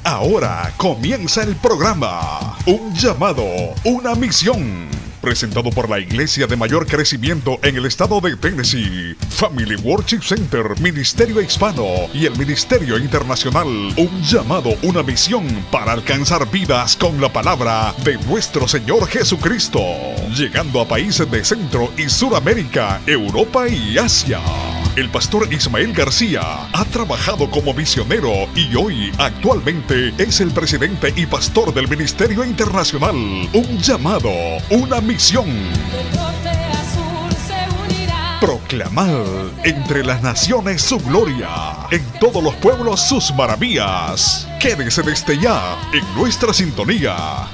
Ahora comienza el programa Un llamado, una misión. Presentado por la iglesia de mayor crecimiento en el estado de Tennessee, Family Worship Center, Ministerio Hispano y el Ministerio Internacional. Un llamado, una misión para alcanzar vidas con la palabra de nuestro Señor Jesucristo. Llegando a países de Centro y Suramérica, Europa y Asia. El pastor Ismael García ha trabajado como misionero y hoy actualmente es el presidente y pastor del Ministerio Internacional. Un llamado, una misión. Proclamar entre las naciones su gloria, en todos los pueblos sus maravillas. Quédese desde ya en nuestra sintonía.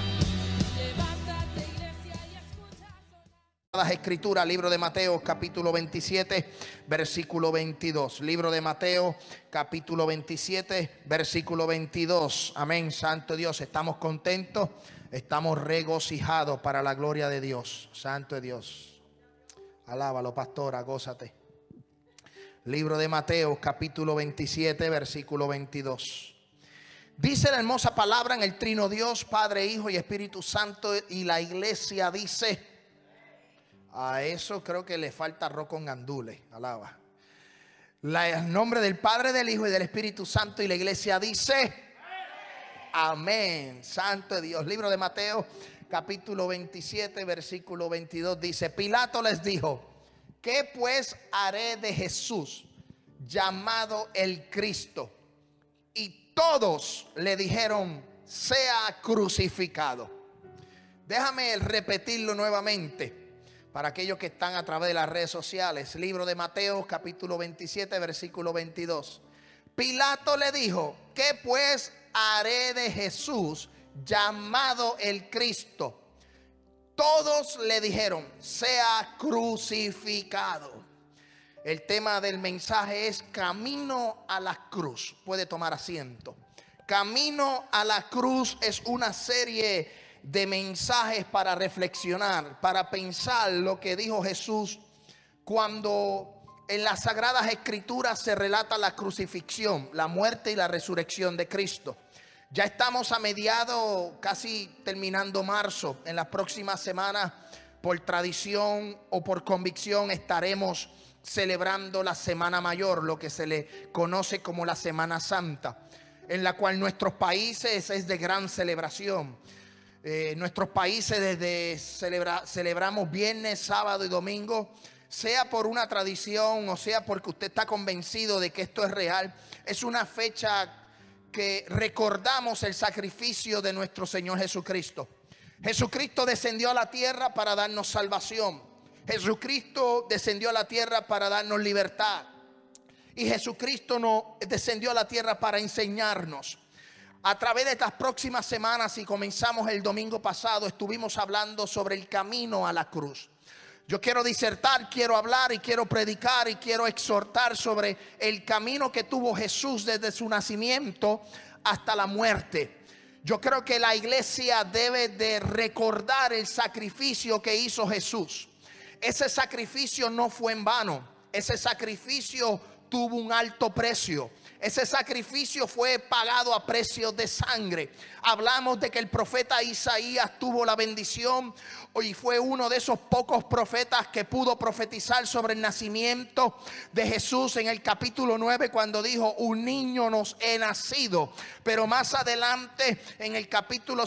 Las Escrituras, libro de Mateo, capítulo 27, versículo 22. Libro de Mateo, capítulo 27, versículo 22. Amén, santo Dios, estamos contentos, estamos regocijados para la gloria de Dios. Santo Dios. Alábalo, pastora, gózate. Libro de Mateo, capítulo 27, versículo 22. Dice la hermosa palabra en el trino Dios, Padre, Hijo y Espíritu Santo, y la iglesia dice... A eso creo que le falta arroz con gandules. Alaba. En nombre del Padre, del Hijo y del Espíritu Santo. Y la iglesia dice: amén. Santo Dios. Libro de Mateo, capítulo 27, versículo 22. Dice: Pilato les dijo: ¿qué pues haré de Jesús, llamado el Cristo? Y todos le dijeron: sea crucificado. Déjame repetirlo nuevamente para aquellos que están a través de las redes sociales. Libro de Mateo, capítulo 27, versículo 22. Pilato le dijo: ¿qué pues haré de Jesús, llamado el Cristo? Todos le dijeron: sea crucificado. El tema del mensaje es camino a la cruz. Puede tomar asiento. Camino a la cruz es una serie de mensajes para reflexionar, para pensar lo que dijo Jesús cuando en las Sagradas Escrituras se relata la crucifixión, la muerte y la resurrección de Cristo. Ya estamos a mediados, casi terminando marzo. En las próximas semanas, por tradición o por convicción, estaremos celebrando la Semana Mayor, lo que se le conoce como la Semana Santa, en la cual nuestros países es de gran celebración. Nuestros países desde celebramos viernes, sábado y domingo, sea por una tradición o sea porque usted está convencido de que esto es real. Es una fecha que recordamos el sacrificio de nuestro Señor Jesucristo. Jesucristo descendió a la tierra para darnos salvación. Jesucristo descendió a la tierra para darnos libertad. Y Jesucristo no descendió a la tierra para enseñarnos. A través de estas próximas semanas, y comenzamos el domingo pasado, estuvimos hablando sobre el camino a la cruz. Yo quiero disertar, quiero hablar y quiero predicar y quiero exhortar sobre el camino que tuvo Jesús desde su nacimiento hasta la muerte. Yo creo que la iglesia debe de recordar el sacrificio que hizo Jesús. Ese sacrificio no fue en vano. Ese sacrificio tuvo un alto precio. Ese sacrificio fue pagado a precio de sangre. Hablamos de que el profeta Isaías tuvo la bendición y fue uno de esos pocos profetas que pudo profetizar sobre el nacimiento de Jesús en el capítulo 9, cuando dijo: un niño nos he nacido. Pero más adelante en el capítulo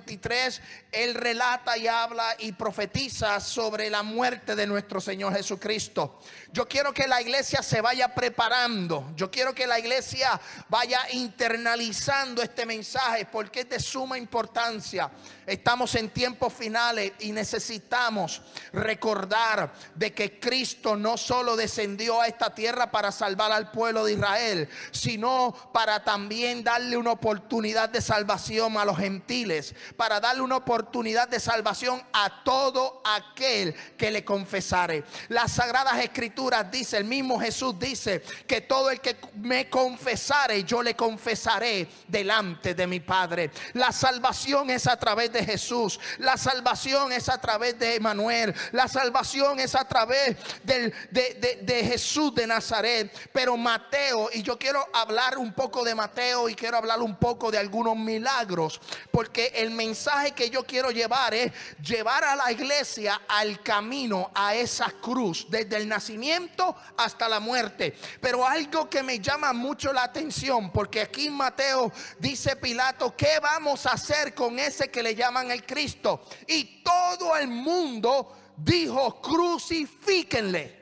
53 él relata y habla y profetiza sobre la muerte de nuestro Señor Jesucristo. Yo quiero que la iglesia se vaya preparando. Yo quiero que la iglesia vaya internalizando este mensaje, porque es de suma importancia. Estamos en tiempos finales y necesitamos recordar de que Cristo no solo descendió a esta tierra para salvar al pueblo de Israel, sino para también darle una oportunidad de salvación a los gentiles, para darle una oportunidad de salvación a todo aquel que le confesare. Las Sagradas Escrituras dice, el mismo Jesús dice dice que todo el que me confesare, yo le confesaré delante de mi Padre. La salvación es a través de Jesús. La salvación es a través de Emmanuel. La salvación es a través de Jesús de Nazaret. Pero Mateo, y yo quiero hablar un poco de Mateo y quiero hablar un poco de algunos milagros, porque el mensaje que yo quiero llevar es llevar a la iglesia al camino a esa cruz, desde el nacimiento hasta la muerte. Pero algo que me llama mucho la atención, porque aquí en Mateo dice Pilato: ¿qué vamos a hacer con ese que le llaman el Cristo? Y todo el mundo dijo: crucifíquenle.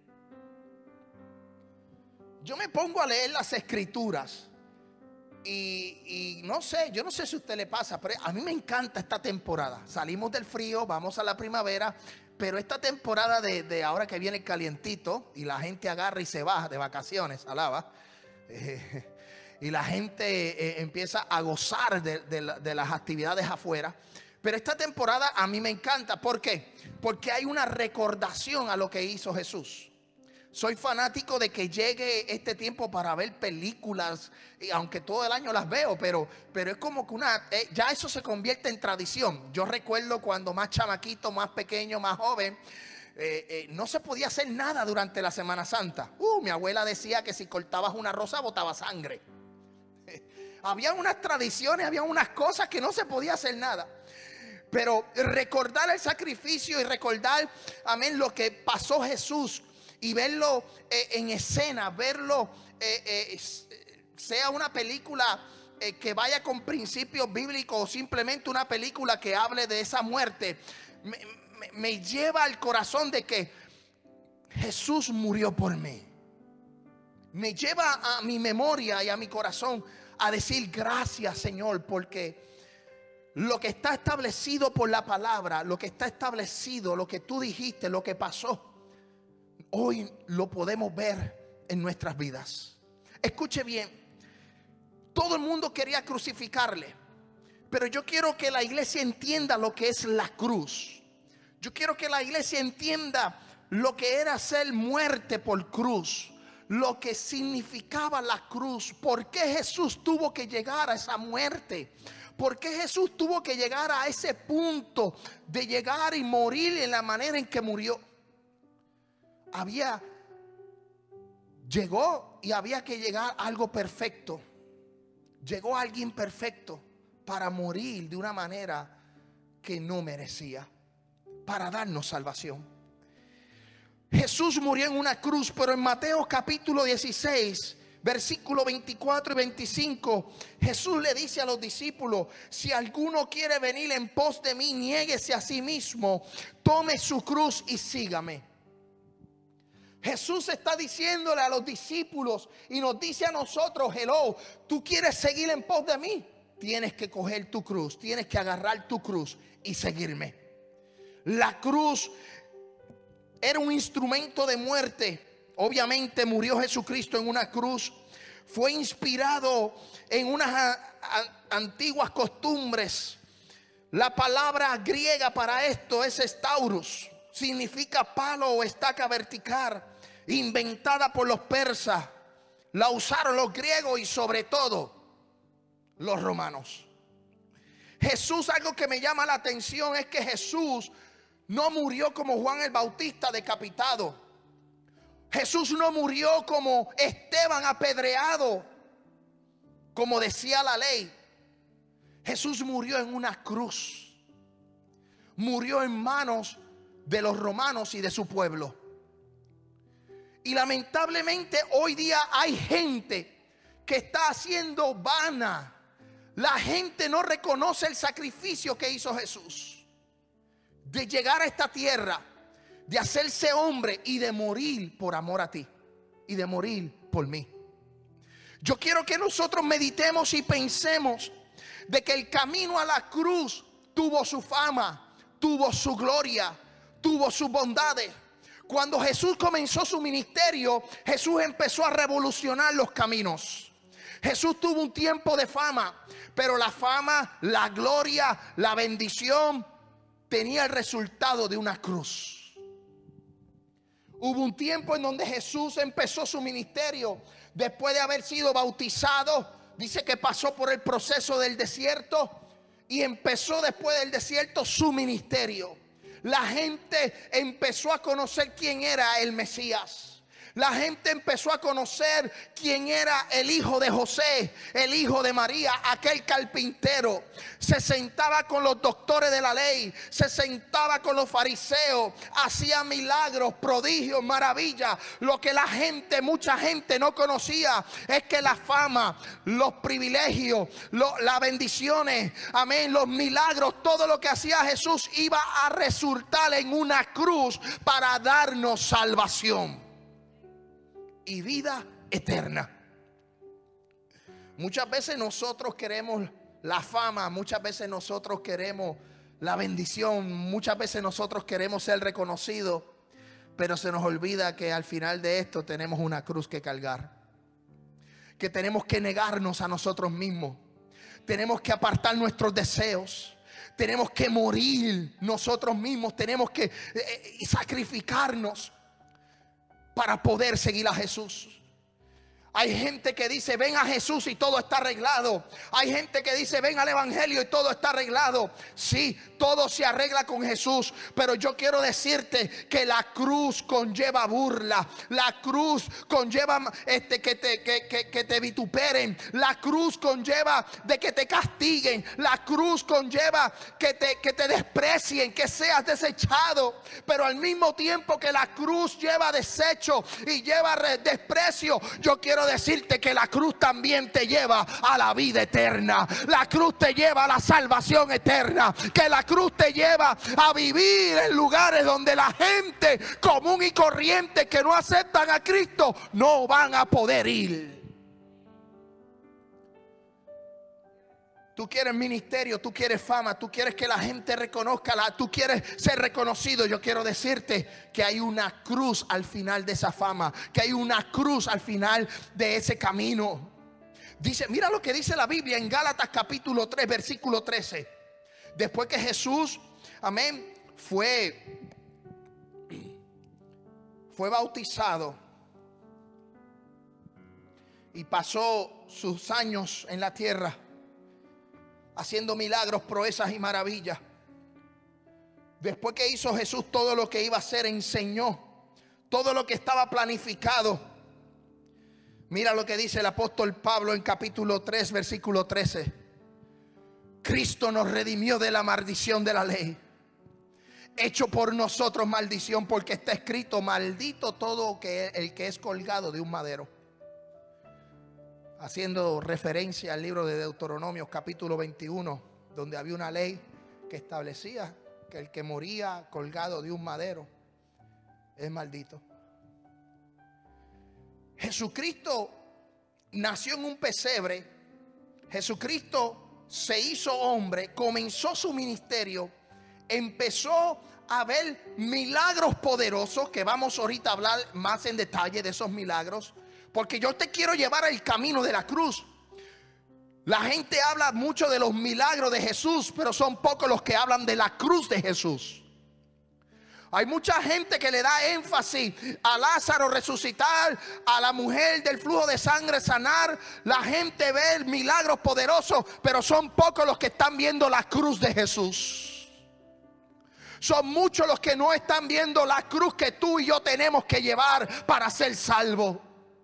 Yo me pongo a leer las escrituras y no sé, yo no sé si a usted le pasa, pero a mí me encanta esta temporada. Salimos del frío, vamos a la primavera, pero esta temporada de ahora que viene el calientito y la gente agarra y se va de vacaciones, alaba, y la gente empieza a gozar de las actividades afuera. Pero esta temporada a mí me encanta. ¿Por qué? Porque hay una recordación a lo que hizo Jesús. Soy fanático de que llegue este tiempo para ver películas, y aunque todo el año las veo, pero es como que ya eso se convierte en tradición. Yo recuerdo cuando más chamaquito, más pequeño, más joven, no se podía hacer nada durante la Semana Santa. Mi abuela decía que si cortabas una rosa botaba sangre. Había unas tradiciones, había unas cosas que no se podía hacer nada. Pero recordar el sacrificio y recordar, amén, lo que pasó Jesús, y verlo en escena, verlo sea una película que vaya con principios bíblicos o simplemente una película que hable de esa muerte, me lleva al corazón de que Jesús murió por mí. Me lleva a mi memoria y a mi corazón a decir: gracias, Señor, porque lo que está establecido por la palabra, lo que está establecido, lo que tú dijiste, lo que pasó, hoy lo podemos ver en nuestras vidas. Escuche bien, todo el mundo quería crucificarle, pero yo quiero que la iglesia entienda lo que es la cruz. Yo quiero que la iglesia entienda lo que era ser muerte por cruz, lo que significaba la cruz. ¿Por qué Jesús tuvo que llegar a esa muerte? ¿Por qué Jesús tuvo que llegar a ese punto de llegar y morir en la manera en que murió? Llegó y había que llegar a algo perfecto. Llegó alguien perfecto para morir de una manera que no merecía, para darnos salvación. Jesús murió en una cruz, pero en Mateo capítulo 16, versículo 24 y 25, Jesús le dice a los discípulos: si alguno quiere venir en pos de mí, niéguese a sí mismo, tome su cruz y sígame. Jesús está diciéndole a los discípulos y nos dice a nosotros: hello, tú quieres seguir en pos de mí, tienes que coger tu cruz, tienes que agarrar tu cruz y seguirme. La cruz era un instrumento de muerte. Obviamente murió Jesucristo en una cruz. Fue inspirado en unas antiguas costumbres. La palabra griega para esto es stauros, significa palo o estaca vertical, inventada por los persas. La usaron los griegos y sobre todo los romanos. Jesús, algo que me llama la atención es que Jesús no murió como Juan el Bautista decapitado. Jesús no murió como Esteban apedreado, como decía la ley. Jesús murió en una cruz. Murió en manos de los romanos y de su pueblo. Y lamentablemente hoy día hay gente que está haciendo vana. La gente no reconoce el sacrificio que hizo Jesús, de llegar a esta tierra, de hacerse hombre y de morir por amor a ti y de morir por mí. Yo quiero que nosotros meditemos y pensemos de que el camino a la cruz tuvo su fama, tuvo su gloria, tuvo sus bondades. Cuando Jesús comenzó su ministerio, Jesús empezó a revolucionar los caminos. Jesús tuvo un tiempo de fama, pero la fama, la gloria, la bendición tenía el resultado de una cruz. Hubo un tiempo en donde Jesús empezó su ministerio. Después de haber sido bautizado, dice que pasó por el proceso del desierto y empezó después del desierto su ministerio. La gente empezó a conocer quién era el Mesías. La gente empezó a conocer quién era el hijo de José, el hijo de María, aquel carpintero. Se sentaba con los doctores de la ley, se sentaba con los fariseos, hacía milagros, prodigios, maravillas. Lo que la gente, mucha gente no conocía es que la fama, los privilegios, las bendiciones, amén, los milagros, todo lo que hacía Jesús iba a resultar en una cruz para darnos salvación y vida eterna. Muchas veces nosotros queremos la fama, muchas veces nosotros queremos la bendición, muchas veces nosotros queremos ser reconocidos, pero se nos olvida que al final de esto tenemos una cruz que cargar, que tenemos que negarnos a nosotros mismos, tenemos que apartar nuestros deseos, tenemos que morir nosotros mismos, tenemos que sacrificarnos para poder seguir a Jesús. Hay gente que dice ven a Jesús y todo está arreglado. Hay gente que dice ven al evangelio y todo está arreglado. Sí, todo se arregla con Jesús, pero yo quiero decirte que la cruz conlleva burla. La cruz conlleva que te vituperen. La cruz conlleva de que te castiguen. La cruz conlleva que te desprecien, que seas desechado. Pero al mismo tiempo que la cruz lleva desecho y lleva desprecio, yo quiero decirte que la cruz también te lleva a la vida eterna. La cruz te lleva a la salvación eterna. Que la cruz te lleva a vivir en lugares donde la gente común y corriente que no aceptan a Cristo no van a poder ir. Tú quieres ministerio, tú quieres fama, tú quieres que la gente reconozca, tú quieres ser reconocido. Yo quiero decirte que hay una cruz al final de esa fama, que hay una cruz al final de ese camino. Dice, mira lo que dice la Biblia en Gálatas capítulo 3, versículo 13. Después que Jesús, amén, fue bautizado y pasó sus años en la tierra haciendo milagros, proezas y maravillas. Después que hizo Jesús todo lo que iba a hacer, enseñó todo lo que estaba planificado. Mira lo que dice el apóstol Pablo en capítulo 3, versículo 13. Cristo nos redimió de la maldición de la ley, hecho por nosotros maldición, porque está escrito: maldito todo el que es colgado de un madero. Haciendo referencia al libro de Deuteronomio capítulo 21, donde había una ley que establecía que el que moría colgado de un madero es maldito. Jesucristo nació en un pesebre. Jesucristo se hizo hombre, comenzó su ministerio, empezó a ver milagros poderosos, que vamos ahorita a hablar más en detalle de esos milagros, porque yo te quiero llevar al camino de la cruz. La gente habla mucho de los milagros de Jesús, pero son pocos los que hablan de la cruz de Jesús. Hay mucha gente que le da énfasis a Lázaro resucitar, a la mujer del flujo de sangre sanar. La gente ve milagros poderosos, pero son pocos los que están viendo la cruz de Jesús. Son muchos los que no están viendo la cruz que tú y yo tenemos que llevar para ser salvos.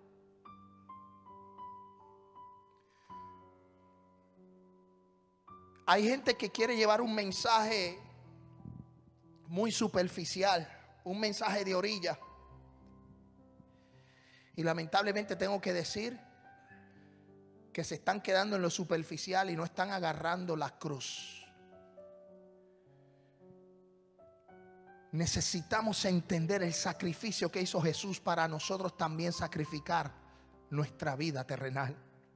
Hay gente que quiere llevar un mensaje muy superficial, un mensaje de orilla. Y lamentablemente tengo que decir que se están quedando en lo superficial y no están agarrando la cruz. Necesitamos entender el sacrificio que hizo Jesús para nosotros también sacrificar nuestra vida terrenal.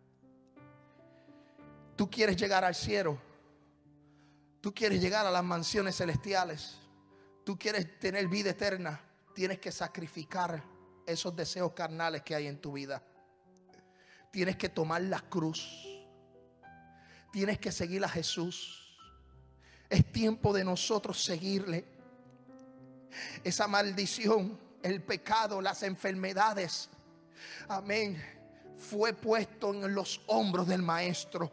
Tú quieres llegar al cielo. Tú quieres llegar a las mansiones celestiales. Tú quieres tener vida eterna. Tienes que sacrificar esos deseos carnales que hay en tu vida. Tienes que tomar la cruz. Tienes que seguir a Jesús. Es tiempo de nosotros seguirle. Esa maldición el pecado, las enfermedades, amén, fue puesto en los hombros del maestro.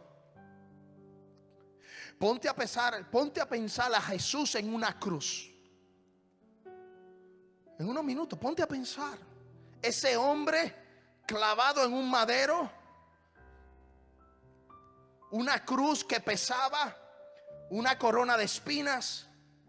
Ponte a pensar a Jesús en una cruz. En unos minutos, ponte a pensar. Ese hombre clavado en un madero, una cruz que pesaba, una corona de espinas.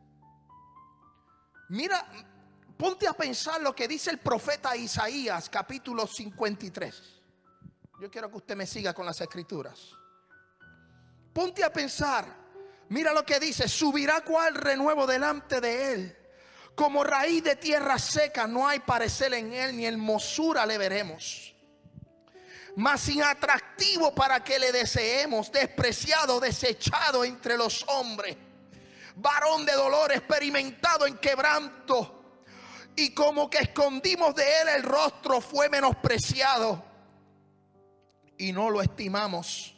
Mira, ponte a pensar lo que dice el profeta Isaías, capítulo 53. Yo quiero que usted me siga con las escrituras. Ponte a pensar, mira lo que dice: subirá cual renuevo delante de él, como raíz de tierra seca, no hay parecer en él, ni hermosura le veremos. Mas inatractivo para que le deseemos, despreciado, desechado entre los hombres, varón de dolor, experimentado en quebranto, y como que escondimos de él el rostro, fue menospreciado y no lo estimamos.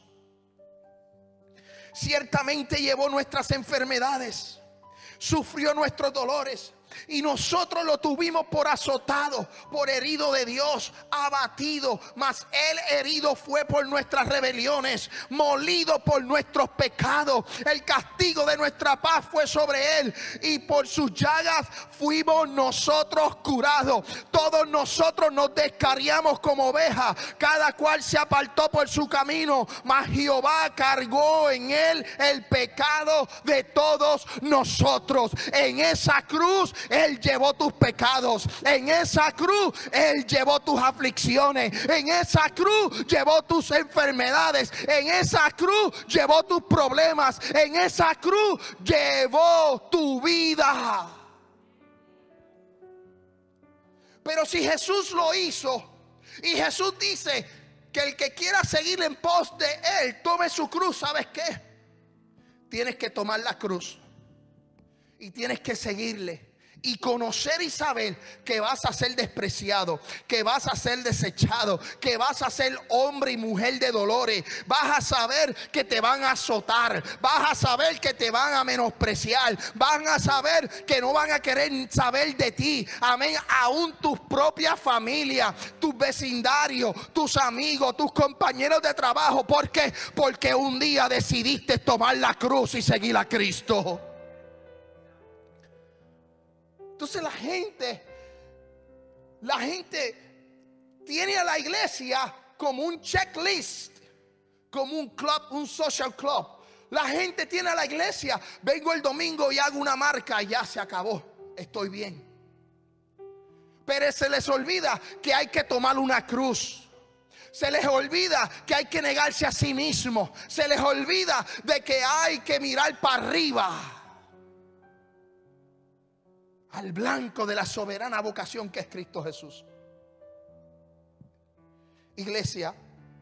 Ciertamente llevó nuestras enfermedades, sufrió nuestros dolores, y nosotros lo tuvimos por azotado, por herido de Dios, abatido. Mas él herido fue por nuestras rebeliones, molido por nuestros pecados. El castigo de nuestra paz fue sobre él, y por sus llagas fuimos nosotros curados. Todos nosotros nos descarriamos como ovejas, cada cual se apartó por su camino, mas Jehová cargó en él el pecado de todos nosotros. En esa cruz él llevó tus pecados. En esa cruz él llevó tus aflicciones. En esa cruz llevó tus enfermedades. En esa cruz llevó tus problemas. En esa cruz llevó tu vida. Pero si Jesús lo hizo, y Jesús dice que el que quiera seguir en pos de él tome su cruz, ¿sabes qué? Tienes que tomar la cruz y tienes que seguirle, y conocer y saber que vas a ser despreciado, que vas a ser desechado, que vas a ser hombre y mujer de dolores. Vas a saber que te van a azotar, vas a saber que te van a menospreciar, van a saber que no van a querer saber de ti. Amén. Aún tus propias familias, tus vecindarios, tus amigos, tus compañeros de trabajo. ¿Por qué? Porque un día decidiste tomar la cruz y seguir a Cristo. Entonces la gente tiene a la iglesia como un checklist, como un club, un social club. La gente tiene a la iglesia: vengo el domingo y hago una marca y ya se acabó, estoy bien. Pero se les olvida que hay que tomar una cruz. Se les olvida que hay que negarse a sí mismo. Se les olvida de que hay que mirar para arriba, al blanco de la soberana vocación que es Cristo Jesús. Iglesia,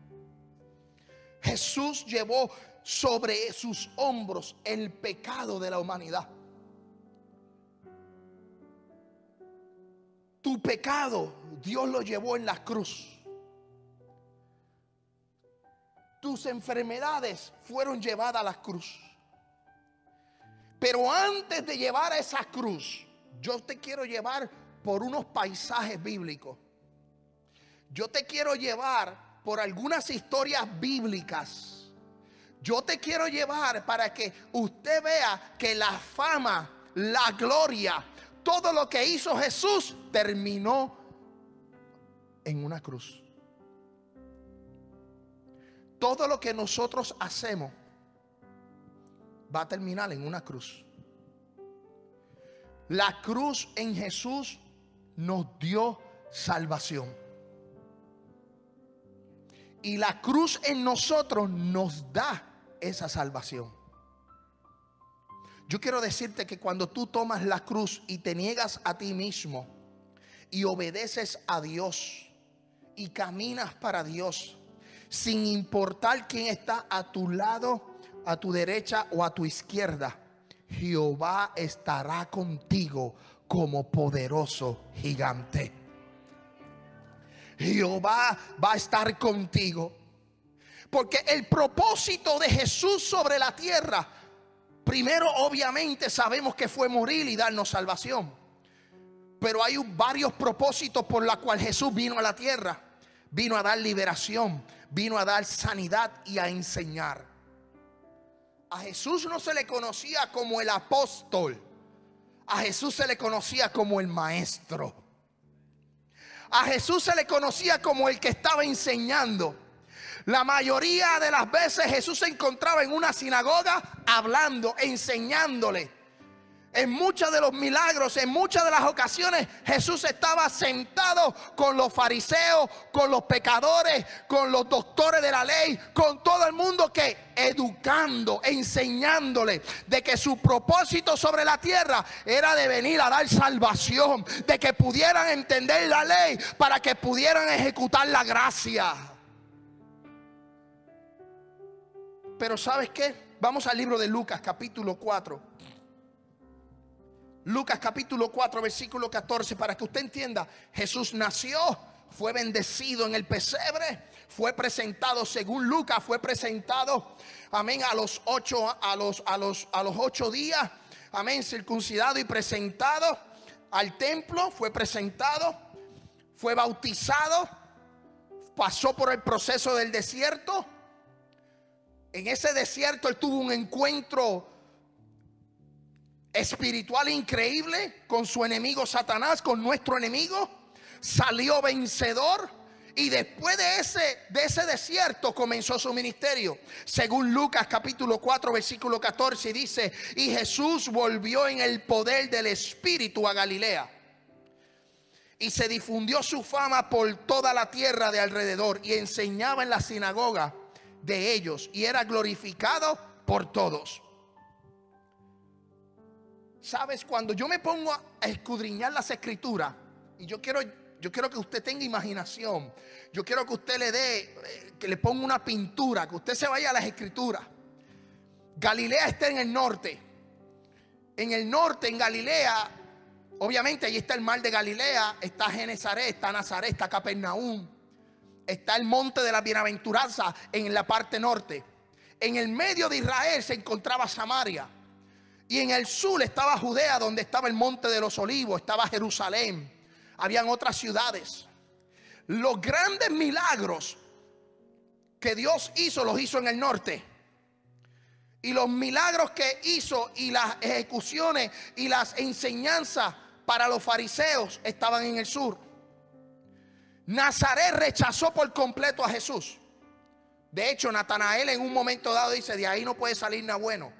Jesús llevó sobre sus hombros el pecado de la humanidad. Tu pecado Dios lo llevó en la cruz. Tus enfermedades fueron llevadas a la cruz. Pero antes de llevar a esa cruz, yo te quiero llevar por unos paisajes bíblicos. Yo te quiero llevar por algunas historias bíblicas. Yo te quiero llevar para que usted vea que la fama, la gloria, todo lo que hizo Jesús terminó en una cruz. Todo lo que nosotros hacemos va a terminar en una cruz. La cruz en Jesús nos dio salvación. Y la cruz en nosotros nos da esa salvación. Yo quiero decirte que cuando tú tomas la cruz y te niegas a ti mismo y obedeces a Dios y caminas para Dios, sin importar quién está a tu lado, a tu derecha o a tu izquierda, Jehová estará contigo como poderoso gigante. Jehová va a estar contigo. Porque el propósito de Jesús sobre la tierra, primero obviamente sabemos que fue morir y darnos salvación. Pero hay varios propósitos por los cuales Jesús vino a la tierra. Vino a dar liberación, vino a dar sanidad y a enseñar. A Jesús no se le conocía como el apóstol. A Jesús se le conocía como el maestro. A Jesús se le conocía como el que estaba enseñando. La mayoría de las veces Jesús se encontraba en una sinagoga hablando, enseñándole. En muchos de los milagros, en muchas de las ocasiones, Jesús estaba sentado con los fariseos, con los pecadores, con los doctores de la ley, con todo el mundo, que educando, enseñándole de que su propósito sobre la tierra era de venir a dar salvación, de que pudieran entender la ley para que pudieran ejecutar la gracia. Pero ¿sabes qué? Vamos al libro de Lucas, capítulo 4. Lucas capítulo 4 versículo 14, para que usted entienda. Jesús nació, fue bendecido en el pesebre, fue presentado, según Lucas, fue presentado, amén, a los 8 días, amén, circuncidado y presentado al templo, fue presentado, fue bautizado, pasó por el proceso del desierto. En ese desierto él tuvo un encuentro espiritual increíble con su enemigo Satanás, con nuestro enemigo. Salió vencedor y después de ese desierto comenzó su ministerio. Según Lucas capítulo 4 versículo 14 dice: y Jesús volvió en el poder del Espíritu a Galilea, y se difundió su fama por toda la tierra de alrededor, y enseñaba en la sinagoga de ellos, y era glorificado por todos. Sabes, cuando yo me pongo a escudriñar las escrituras, y yo quiero que usted tenga imaginación, yo quiero que usted que le ponga una pintura, que usted se vaya a las escrituras. Galilea está en el norte. En el norte, en Galilea, obviamente allí está el mar de Galilea, está Genezaret, está Nazaret, está Capernaum, está el monte de la bienaventuranza en la parte norte. En el medio de Israel se encontraba Samaria. Y en el sur estaba Judea, donde estaba el monte de los olivos, estaba Jerusalén. Habían otras ciudades. Los grandes milagros que Dios hizo, los hizo en el norte. Y los milagros que hizo y las ejecuciones y las enseñanzas para los fariseos estaban en el sur. Nazaret rechazó por completo a Jesús. De hecho, Natanael en un momento dado dice: de ahí no puede salir nada bueno.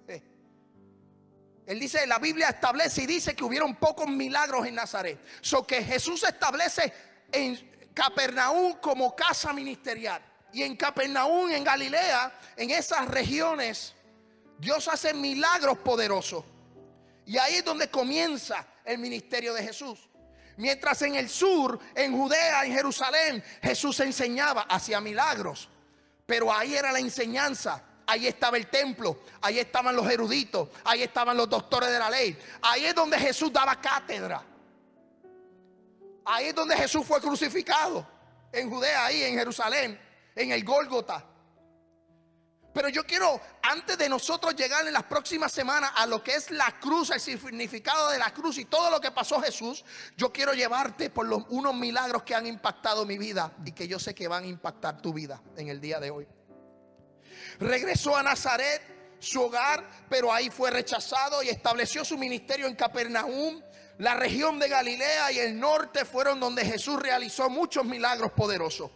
Él dice, la Biblia establece y dice que hubieron pocos milagros en Nazaret. So que Jesús establece en Capernaum como casa ministerial. Y en Capernaum, en Galilea, en esas regiones, Dios hace milagros poderosos. Y ahí es donde comienza el ministerio de Jesús. Mientras en el sur, en Judea, en Jerusalén, Jesús enseñaba, hacía milagros. Pero ahí era la enseñanza. Ahí estaba el templo, ahí estaban los eruditos, ahí estaban los doctores de la ley. Ahí es donde Jesús daba cátedra. Ahí es donde Jesús fue crucificado. En Judea, ahí en Jerusalén, en el Gólgota. Pero yo quiero, antes de nosotros llegar en las próximas semanas a lo que es la cruz, el significado de la cruz y todo lo que pasó Jesús, yo quiero llevarte por unos milagros que han impactado mi vida y que yo sé que van a impactar tu vida en el día de hoy. Regresó a Nazaret, su hogar, pero ahí fue rechazado, y estableció su ministerio en Capernaum. La región de Galilea y el norte fueron donde Jesús realizó muchos milagros poderosos.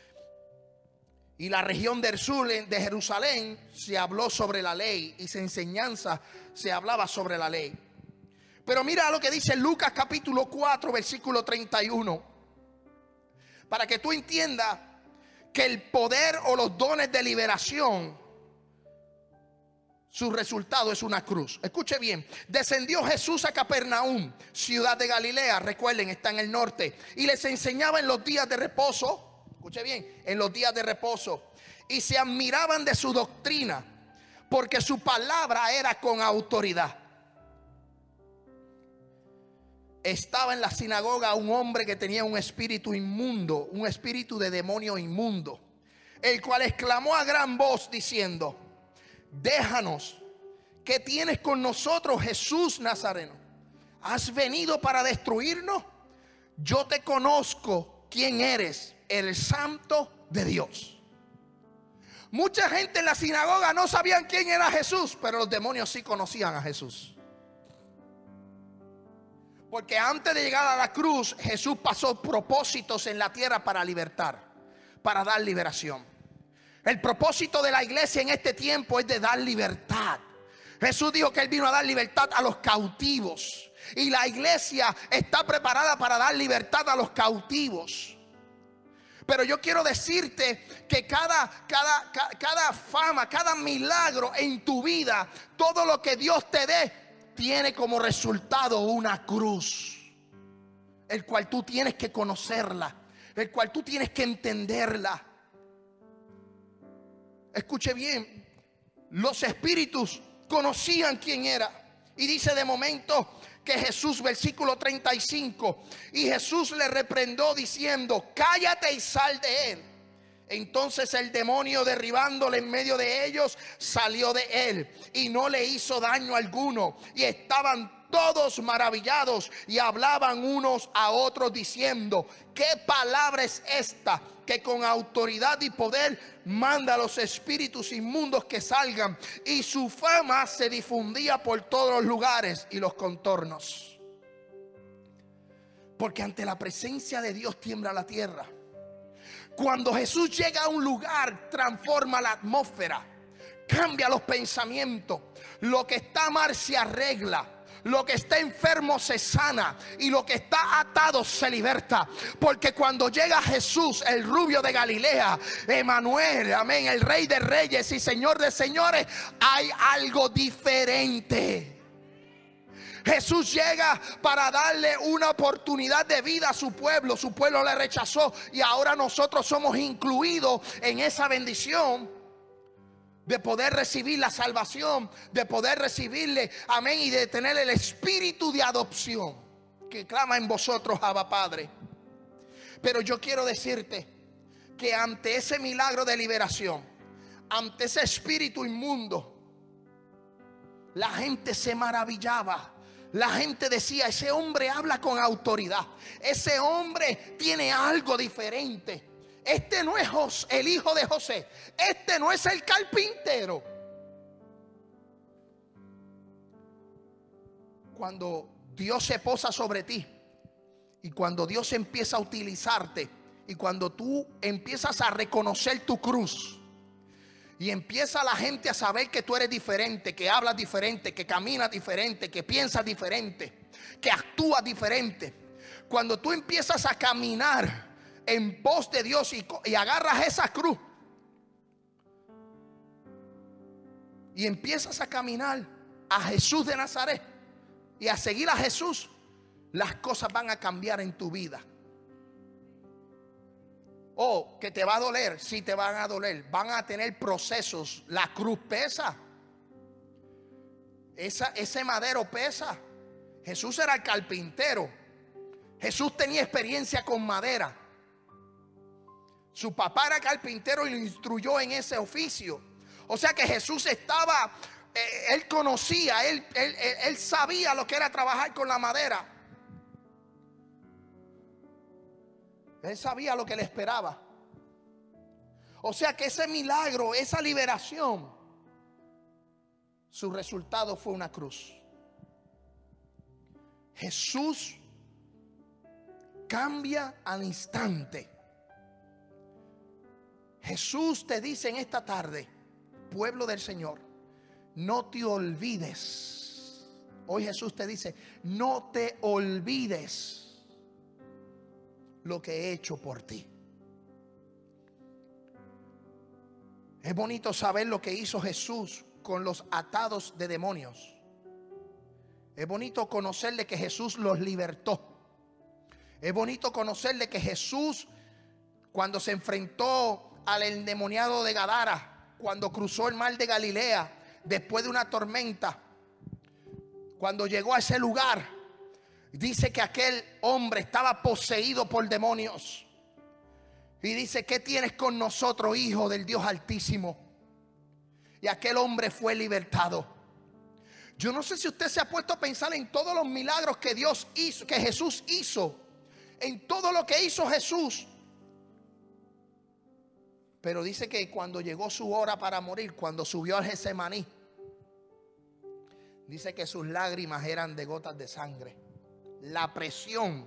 Y la región del sur de Jerusalén se habló sobre la ley, y su enseñanza se hablaba sobre la ley. Pero mira lo que dice Lucas capítulo 4 versículo 31, para que tú entiendas que el poder o los dones de liberación, su resultado es una cruz. Escuche bien: descendió Jesús a Capernaum, ciudad de Galilea, recuerden, está en el norte, y les enseñaba en los días de reposo. Escuche bien, en los días de reposo, y se admiraban de su doctrina, porque su palabra era con autoridad. Estaba en la sinagoga un hombre que tenía un espíritu inmundo, un espíritu de demonio inmundo, el cual exclamó a gran voz diciendo: déjanos, ¿qué tienes con nosotros, Jesús Nazareno? ¿has venido para destruirnos? Yo te conozco quién eres, el Santo de Dios. Mucha gente en la sinagoga no sabían quién era Jesús, pero los demonios sí conocían a Jesús. Porque antes de llegar a la cruz, Jesús pasó propósitos en la tierra para libertar, para dar liberación. El propósito de la iglesia en este tiempo es de dar libertad. Jesús dijo que Él vino a dar libertad a los cautivos. Y la iglesia está preparada para dar libertad a los cautivos. Pero yo quiero decirte que cada fama, cada milagro en tu vida, todo lo que Dios te dé, tiene como resultado una cruz, el cual tú tienes que conocerla, el cual tú tienes que entenderla. Escuche bien, los espíritus conocían quién era. Y dice de momento que Jesús, versículo 35, y Jesús le reprendió diciendo: cállate y sal de él. Entonces el demonio, derribándole en medio de ellos, salió de él y no le hizo daño alguno. Y estaban todos maravillados y hablaban unos a otros diciendo: ¿qué palabra es esta que con autoridad y poder manda a los espíritus inmundos que salgan? Y su fama se difundía por todos los lugares y los contornos. Porque ante la presencia de Dios tiembla la tierra. Cuando Jesús llega a un lugar, transforma la atmósfera, cambia los pensamientos. Lo que está mal se arregla, lo que está enfermo se sana y lo que está atado se liberta. Porque cuando llega Jesús, el rubio de Galilea, Emanuel, amén, el Rey de Reyes y Señor de Señores, hay algo diferente. Jesús llega para darle una oportunidad de vida a su pueblo. Su pueblo le rechazó y ahora nosotros somos incluidos en esa bendición de poder recibir la salvación, de poder recibirle, amén, y de tener el espíritu de adopción que clama en vosotros, Abba Padre. Pero yo quiero decirte que ante ese milagro de liberación, ante ese espíritu inmundo, la gente se maravillaba. La gente decía: ese hombre habla con autoridad, ese hombre tiene algo diferente. Este no es el hijo de José, este no es el carpintero. Cuando Dios se posa sobre ti y cuando Dios empieza a utilizarte y cuando tú empiezas a reconocer tu cruz y empieza la gente a saber que tú eres diferente, que hablas diferente, que caminas diferente, que piensas diferente, que actúas diferente. Cuando tú empiezas a caminar en pos de Dios y agarras esa cruz y empiezas a caminar a Jesús de Nazaret y a seguir a Jesús, las cosas van a cambiar en tu vida. Oh, que te va a doler, sí te van a doler, van a tener procesos. La cruz pesa, ese madero pesa. Jesús era el carpintero, Jesús tenía experiencia con madera. Su papá era carpintero y lo instruyó en ese oficio. O sea que Jesús estaba, él conocía, él sabía lo que era trabajar con la madera. Él sabía lo que le esperaba. O sea que ese milagro, esa liberación, su resultado fue una cruz. Jesús cambia al instante. Jesús te dice en esta tarde, pueblo del Señor, no te olvides. Hoy Jesús te dice, no te olvides lo que he hecho por ti. Es bonito saber lo que hizo Jesús con los atados de demonios. Es bonito conocerle que Jesús los libertó. Es bonito conocerle que Jesús, cuando se enfrentó al endemoniado de Gadara, cuando cruzó el mar de Galilea, después de una tormenta, cuando llegó a ese lugar, dice que aquel hombre estaba poseído por demonios. Y dice: ¿qué tienes con nosotros, hijo del Dios Altísimo? Y aquel hombre fue libertado. Yo no sé si usted se ha puesto a pensar en todos los milagros que Dios hizo, que Jesús hizo, en todo lo que hizo Jesús. Pero dice que cuando llegó su hora para morir, cuando subió al Getsemaní, dice que sus lágrimas eran de gotas de sangre. La presión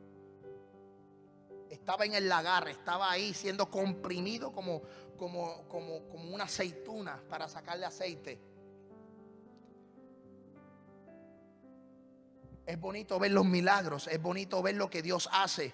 estaba en el lagar, estaba ahí siendo comprimido como una aceituna para sacarle aceite. Es bonito ver los milagros, es bonito ver lo que Dios hace,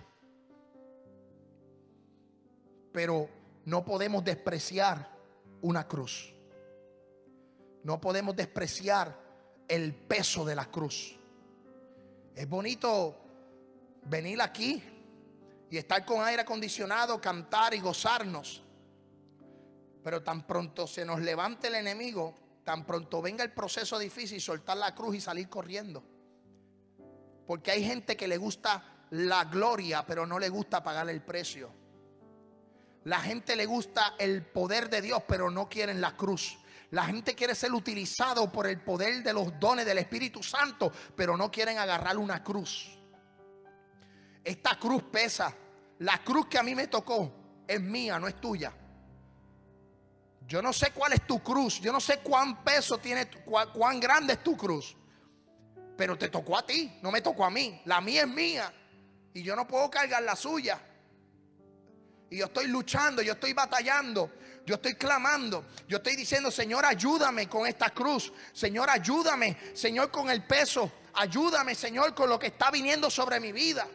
pero no podemos despreciar una cruz. No podemos despreciar el peso de la cruz. Es bonito venir aquí y estar con aire acondicionado, cantar y gozarnos, pero tan pronto se nos levante el enemigo, tan pronto venga el proceso difícil, soltar la cruz y salir corriendo. Porque hay gente que le gusta la gloria, pero no le gusta pagar el precio. La gente le gusta el poder de Dios, pero no quieren la cruz. La gente quiere ser utilizado por el poder de los dones del Espíritu Santo, pero no quieren agarrar una cruz. Esta cruz pesa. La cruz que a mí me tocó es mía, no es tuya. Yo no sé cuál es tu cruz. Yo no sé cuán peso tiene, cuán grande es tu cruz. Pero te tocó a ti, no me tocó a mí. La mía es mía y yo no puedo cargar la suya. Y yo estoy luchando, yo estoy batallando, yo estoy clamando, yo estoy diciendo: Señor, ayúdame con esta cruz. Señor, ayúdame, Señor, con el peso. Ayúdame, Señor, con lo que está viniendo sobre mi vida.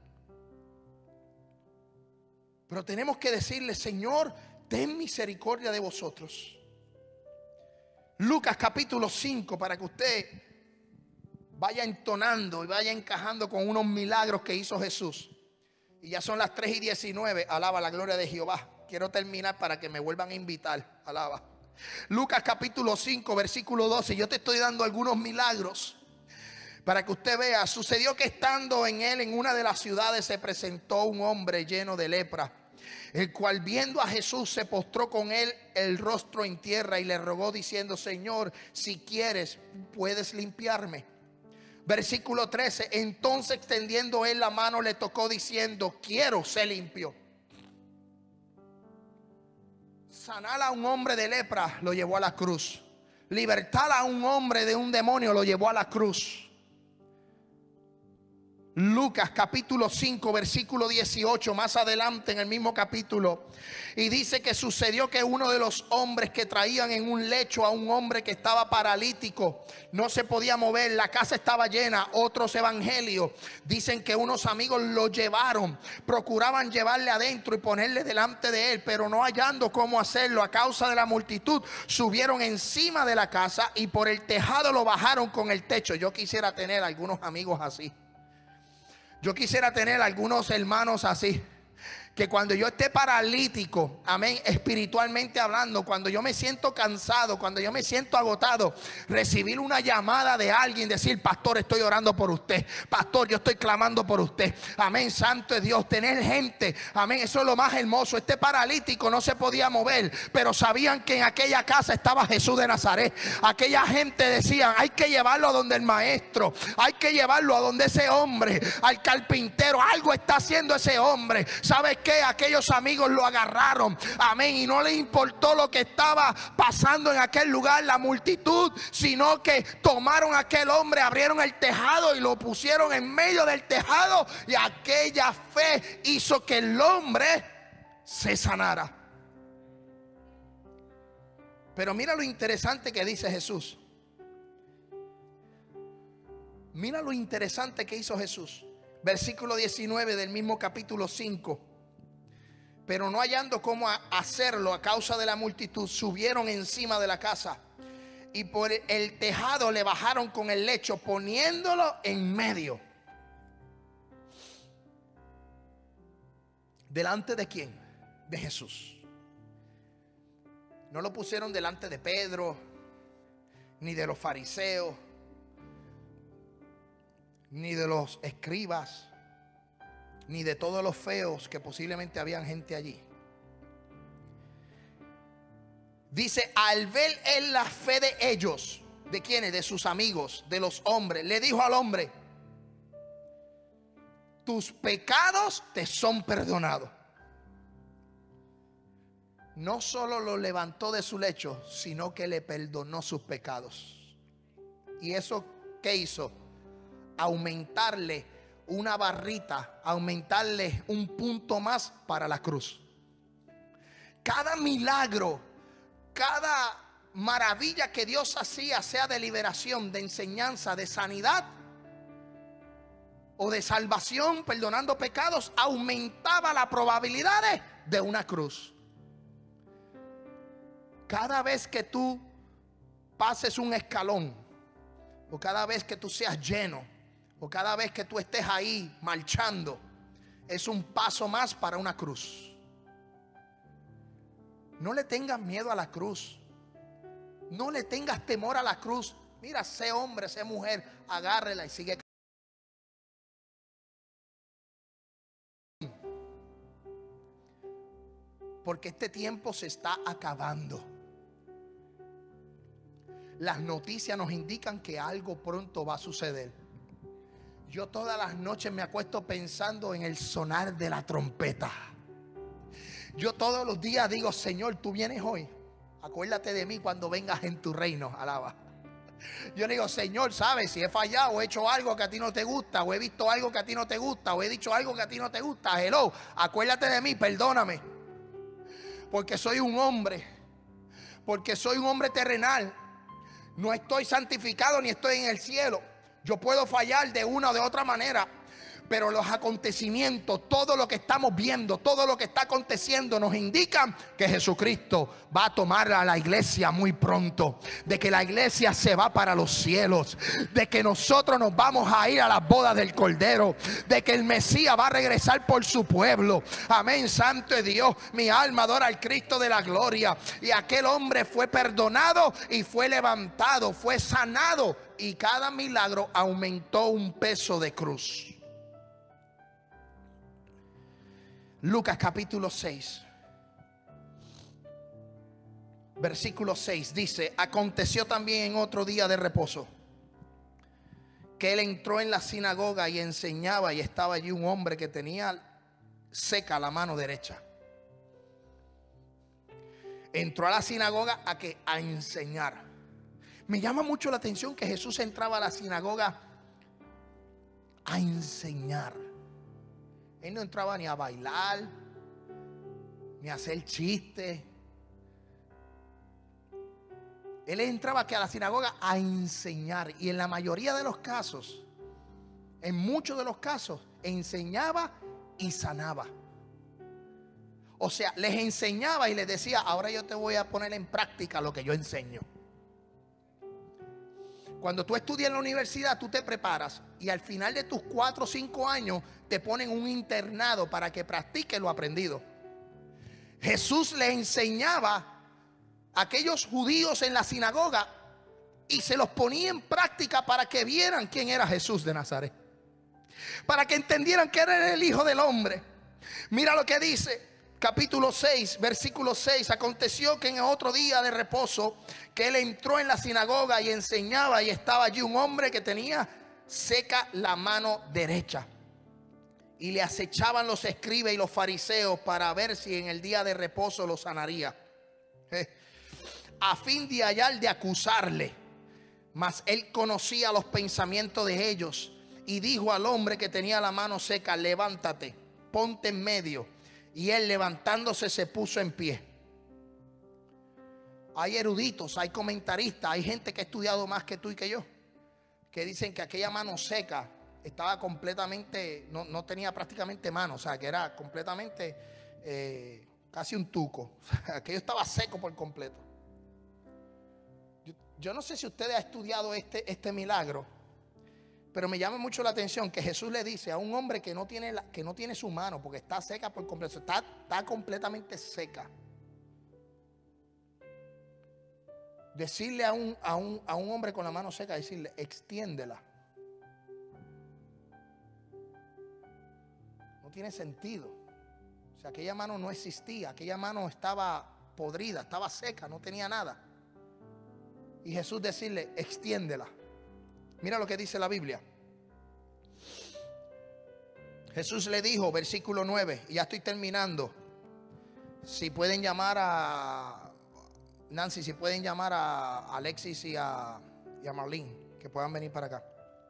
Pero tenemos que decirle: Señor, ten misericordia de vosotros. Lucas capítulo 5, para que usted vaya entonando y vaya encajando con unos milagros que hizo Jesús. Y ya son las 3:19. Alaba la gloria de Jehová. Quiero terminar para que me vuelvan a invitar. Alaba. Lucas capítulo 5, versículo 12. Yo te estoy dando algunos milagros para que usted vea. Sucedió que estando en una de las ciudades se presentó un hombre lleno de lepra, el cual, viendo a Jesús, se postró con él el rostro en tierra y le rogó diciendo: Señor, si quieres, puedes limpiarme. Versículo 13. Entonces, extendiendo él la mano, le tocó diciendo: quiero ser limpio. Sanar a un hombre de lepra lo llevó a la cruz. Libertar a un hombre de un demonio lo llevó a la cruz. Lucas capítulo 5 versículo 18, más adelante en el mismo capítulo, y dice que sucedió que uno de los hombres que traían en un lecho a un hombre que estaba paralítico, no se podía mover, la casa estaba llena. Otros evangelios dicen que unos amigos lo llevaron, procuraban llevarle adentro y ponerle delante de él, pero no hallando cómo hacerlo a causa de la multitud, subieron encima de la casa y por el tejado lo bajaron con el techo. Yo quisiera tener algunos amigos así. Yo quisiera tener algunos hermanos así, que cuando yo esté paralítico, amén, espiritualmente hablando, cuando yo me siento cansado, cuando yo me siento agotado, recibir una llamada de alguien, decir: pastor, estoy orando por usted, pastor, yo estoy clamando por usted, amén, santo es Dios. Tener gente, amén, eso es lo más hermoso. Este paralítico no se podía mover, pero sabían que en aquella casa estaba Jesús de Nazaret. Aquella gente decía: hay que llevarlo a donde el maestro, hay que llevarlo a donde ese hombre, al carpintero. Algo está haciendo ese hombre. ¿Sabes qué? Aquellos amigos lo agarraron, amén, y no le importó lo que estaba pasando en aquel lugar, la multitud, sino que tomaron a aquel hombre, abrieron el tejado y lo pusieron en medio del tejado, y aquella fe hizo que el hombre se sanara. Pero mira lo interesante que dice Jesús. Mira lo interesante que hizo Jesús. Versículo 19 del mismo capítulo 5. Pero no hallando cómo hacerlo a causa de la multitud, subieron encima de la casa y por el tejado le bajaron con el lecho, poniéndolo en medio. ¿Delante de quién? De Jesús. No lo pusieron delante de Pedro, ni de los fariseos, ni de los escribas, ni de todos los feos que posiblemente habían gente allí. Dice: al ver él la fe de ellos, ¿De quiénes? De sus amigos, de los hombres. Le dijo al hombre: tus pecados te son perdonados. No solo lo levantó de su lecho, sino que le perdonó sus pecados. ¿Y eso qué hizo? Aumentarle una barrita, aumentarle un punto más para la cruz. Cada milagro, cada maravilla que Dios hacía, sea de liberación, de enseñanza, de sanidad o de salvación, perdonando pecados, aumentaba las probabilidades de una cruz. Cada vez que tú pases un escalón, o cada vez que tú seas lleno, o cada vez que tú estés ahí marchando, es un paso más para una cruz. No le tengas miedo a la cruz. No le tengas temor a la cruz. Mira, sé hombre, sé mujer, agárrela y sigue. Porque este tiempo se está acabando. Las noticias nos indican que algo pronto va a suceder. Yo todas las noches me acuesto pensando en el sonar de la trompeta. Yo todos los días digo: Señor, tú vienes hoy. Acuérdate de mí cuando vengas en tu reino. Alaba. Yo digo: Señor, sabes, si he fallado, o he hecho algo que a ti no te gusta, o he visto algo que a ti no te gusta, o he dicho algo que a ti no te gusta, hello, acuérdate de mí, perdóname. Porque soy un hombre. Porque soy un hombre terrenal. No estoy santificado ni estoy en el cielo. Yo puedo fallar de una o de otra manera, pero los acontecimientos, todo lo que estamos viendo, todo lo que está aconteciendo nos indican que Jesucristo va a tomar a la iglesia muy pronto, de que la iglesia se va para los cielos, de que nosotros nos vamos a ir a las bodas del Cordero, de que el Mesías va a regresar por su pueblo. Amén, santo es Dios. Mi alma adora al Cristo de la gloria. Y aquel hombre fue perdonado y fue levantado, fue sanado, y cada milagro aumentó un peso de cruz. Lucas capítulo 6, versículo 6 dice: aconteció también en otro día de reposo que él entró en la sinagoga y enseñaba, y estaba allí un hombre que tenía seca la mano derecha. Entró a la sinagoga a enseñar. Me llama mucho la atención que Jesús entraba a la sinagoga a enseñar. Él no entraba ni a bailar, ni a hacer chistes. Él entraba aquí a la sinagoga a enseñar. Y en la mayoría de los casos, en muchos de los casos, enseñaba y sanaba. O sea, les enseñaba y les decía: ahora yo te voy a poner en práctica lo que yo enseño. Cuando tú estudias en la universidad, tú te preparas y al final de tus 4 o 5 años te ponen un internado para que practiques lo aprendido. Jesús le enseñaba a aquellos judíos en la sinagoga y se los ponía en práctica para que vieran quién era Jesús de Nazaret, para que entendieran que era el Hijo del Hombre. Mira lo que dice capítulo 6, versículo 6. Aconteció que en otro día de reposo que él entró en la sinagoga y enseñaba, y estaba allí un hombre que tenía seca la mano derecha. Y le acechaban los escribas y los fariseos para ver si en el día de reposo lo sanaría, a fin de hallar de acusarle. Mas él conocía los pensamientos de ellos, y dijo al hombre que tenía la mano seca: levántate, ponte en medio. Y él, levantándose, se puso en pie. Hay eruditos, hay comentaristas, hay gente que ha estudiado más que tú y que yo, que dicen que aquella mano seca estaba completamente, no tenía prácticamente mano, o sea, que era completamente casi un tuco. Aquello estaba seco por completo. Yo no sé si ustedes han estudiado este milagro, pero me llama mucho la atención que Jesús le dice a un hombre que no tiene su mano, porque está seca por completo, está completamente seca. Decirle a un hombre con la mano seca, decirle: extiéndela. No tiene sentido. O sea, aquella mano no existía, aquella mano estaba podrida, estaba seca, no tenía nada. Y Jesús decirle, extiéndela. Mira lo que dice la Biblia. Jesús le dijo, versículo 9, y ya estoy terminando. Si pueden llamar a Nancy, si pueden llamar a Alexis y a Marlene, que puedan venir para acá.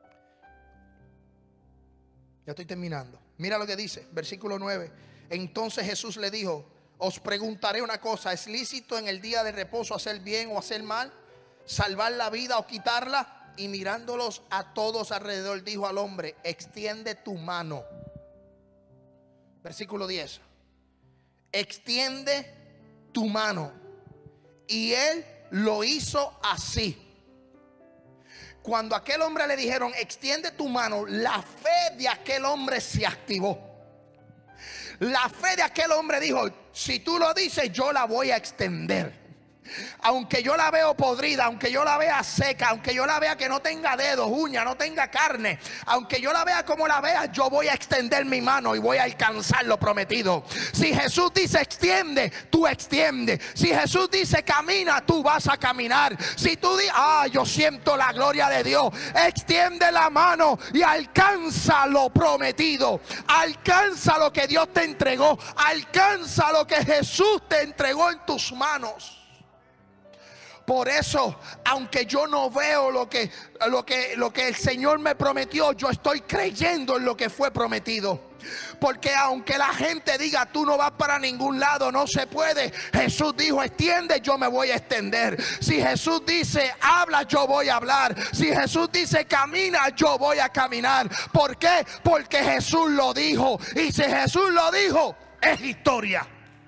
Ya estoy terminando. Mira lo que dice, versículo 9. Entonces Jesús le dijo, os preguntaré una cosa, ¿es lícito en el día de reposo hacer bien o hacer mal? ¿Salvar la vida o quitarla? Y mirándolos a todos alrededor, dijo al hombre, extiende tu mano. Versículo 10. Extiende tu mano. Y él lo hizo así. Cuando a aquel hombre le dijeron, extiende tu mano, la fe de aquel hombre se activó. La fe de aquel hombre dijo, si tú lo dices, yo la voy a extender. Aunque yo la veo podrida, aunque yo la vea seca, aunque yo la vea que no tenga dedos, uñas, no tenga carne, aunque yo la vea como la vea, yo voy a extender mi mano y voy a alcanzar lo prometido. Si Jesús dice extiende, tú extiende. Si Jesús dice camina, tú vas a caminar. Si tú dices, yo siento la gloria de Dios, extiende la mano y alcanza lo prometido. Alcanza lo que Dios te entregó. Alcanza lo que Jesús te entregó en tus manos. Por eso, aunque yo no veo lo que el Señor me prometió, yo estoy creyendo en lo que fue prometido. Porque aunque la gente diga, tú no vas para ningún lado, no se puede. Jesús dijo, extiende, yo me voy a extender. Si Jesús dice, habla, yo voy a hablar. Si Jesús dice, camina, yo voy a caminar. ¿Por qué? Porque Jesús lo dijo. Y si Jesús lo dijo, es historia.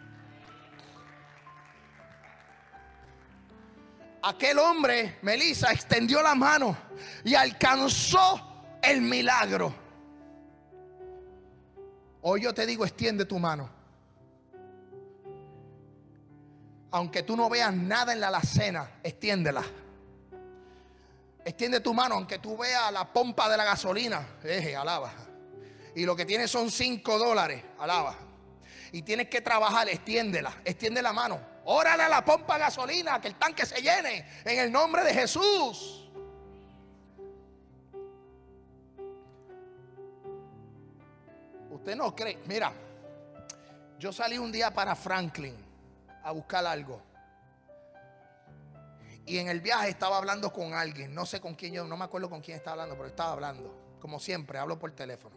Aquel hombre, Melissa, extendió la mano y alcanzó el milagro. Hoy yo te digo, extiende tu mano. Aunque tú no veas nada en la alacena, extiéndela. Extiende tu mano, aunque tú veas la pompa de la gasolina, alaba. Y lo que tienes son $5, alaba. Y tienes que trabajar, extiéndela, extiende la mano. Órale a la pompa de gasolina, que el tanque se llene en el nombre de Jesús. Usted no cree. Mira, yo salí un día para Franklin a buscar algo. Y en el viaje estaba hablando con alguien. No sé con quién, yo no me acuerdo con quién estaba hablando, pero estaba hablando. Como siempre, hablo por teléfono.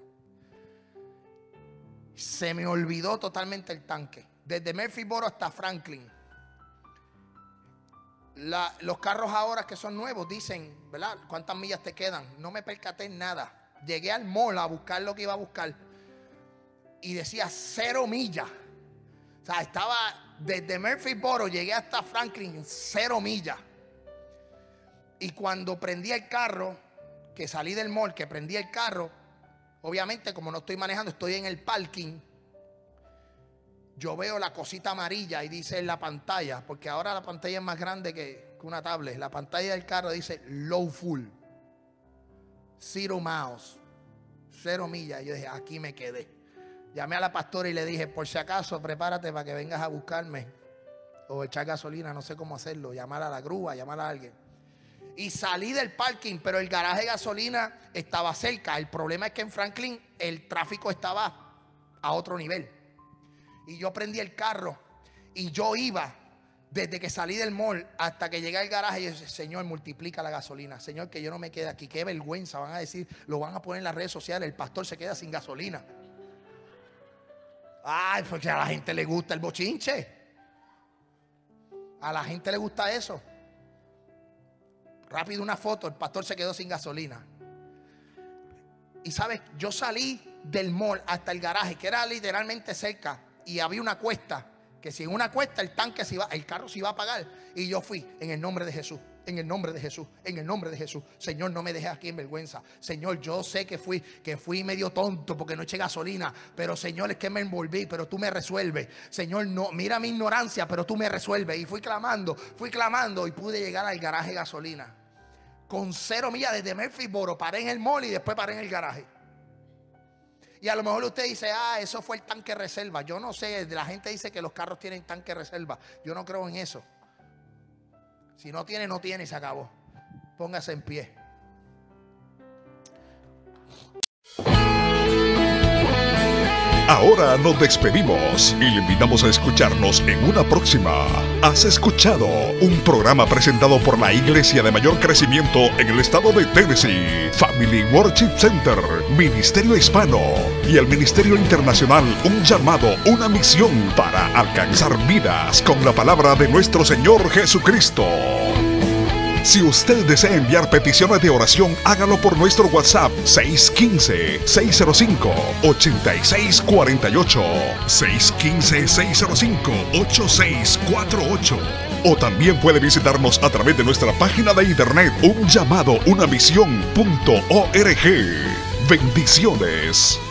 Se me olvidó totalmente el tanque. Desde Murfreesboro hasta Franklin. Los carros ahora que son nuevos dicen, ¿verdad? ¿Cuántas millas te quedan? No me percaté en nada. Llegué al mall a buscar lo que iba a buscar y decía 0 millas. O sea, estaba desde Murfreesboro, llegué hasta Franklin, 0 millas. Y cuando prendí el carro, que salí del mall, que prendí el carro, obviamente como no estoy manejando, estoy en el parking. Yo veo la cosita amarilla y dice en la pantalla, porque ahora la pantalla es más grande que una tablet. La pantalla del carro dice low full, 0 miles, 0 millas. Yo dije, aquí me quedé. Llamé a la pastora y le dije, por si acaso, prepárate para que vengas a buscarme o echar gasolina, no sé cómo hacerlo. Llamar a la grúa, llamar a alguien. Y salí del parking, pero el garaje de gasolina estaba cerca. El problema es que en Franklin el tráfico estaba a otro nivel. Y yo prendí el carro y yo iba desde que salí del mall hasta que llegué al garaje. Y yo dije, Señor, multiplica la gasolina. Señor, que yo no me quede aquí. Qué vergüenza, van a decir, lo van a poner en las redes sociales. El pastor se queda sin gasolina. Ay, porque a la gente le gusta el bochinche. A la gente le gusta eso. Rápido una foto, el pastor se quedó sin gasolina. Y sabes, yo salí del mall hasta el garaje, que era literalmente cerca. Y había una cuesta, que si en una cuesta el tanque se iba, el carro se iba a apagar. Y yo fui en el nombre de Jesús, en el nombre de Jesús, en el nombre de Jesús. Señor, no me dejes aquí en vergüenza. Señor, yo sé que fui medio tonto porque no eché gasolina, pero Señor, es que me envolví, pero tú me resuelves. Señor, no, mira mi ignorancia, pero tú me resuelves. Y fui clamando y pude llegar al garaje de gasolina. Con 0 millas desde Murfreesboro, paré en el mall y después paré en el garaje. Y a lo mejor usted dice, eso fue el tanque reserva. Yo no sé, la gente dice que los carros tienen tanque reserva. Yo no creo en eso. Si no tiene, no tiene y se acabó. Póngase en pie. Ahora nos despedimos y le invitamos a escucharnos en una próxima. Has escuchado un programa presentado por la iglesia de mayor crecimiento en el estado de Tennessee, Family Worship Center, Ministerio Hispano y el Ministerio Internacional, un llamado, una misión para alcanzar vidas con la palabra de nuestro Señor Jesucristo. Si usted desea enviar peticiones de oración, hágalo por nuestro WhatsApp 615-605-8648, 615-605-8648. O también puede visitarnos a través de nuestra página de internet unllamadounamisión.org. Bendiciones.